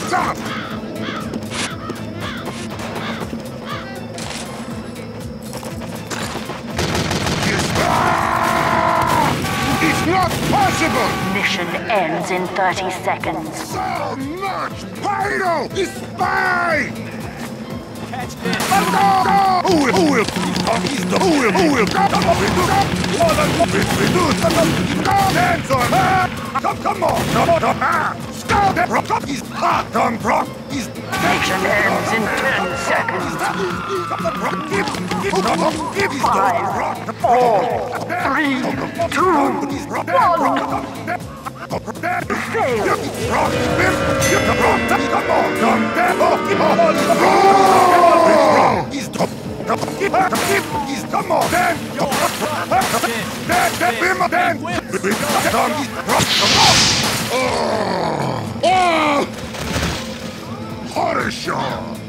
Stop! It's not possible! Mission ends in 30 seconds. So much! Pyro is spy! Catch this. Who will? Hands on! Come on! Stop that! He's hot! He's Mission ends in 10 seconds. 5, 4, 3, 2, 1. Fail. He's come on, Dan! Dan! Horror show!